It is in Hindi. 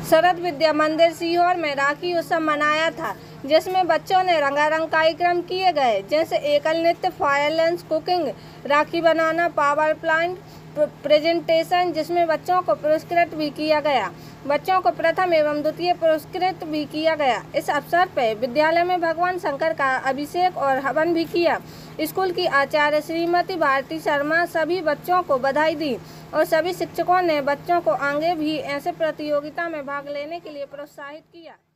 शरद विद्या मंदिर सीहोर में राखी उत्सव मनाया था, जिसमें बच्चों ने रंगारंग कार्यक्रम किए गए, जैसे एकल नृत्य, फायर डांस, कुकिंग, राखी बनाना, पावर प्लांट प्रेजेंटेशन, जिसमें बच्चों को पुरस्कृत भी किया गया। बच्चों को प्रथम एवं द्वितीय पुरस्कृत भी किया गया। इस अवसर पर विद्यालय में भगवान शंकर का अभिषेक और हवन भी किया। स्कूल की आचार्य श्रीमती भारती शर्मा सभी बच्चों को बधाई दी और सभी शिक्षकों ने बच्चों को आगे भी ऐसे प्रतियोगिता में भाग लेने के लिए प्रोत्साहित किया।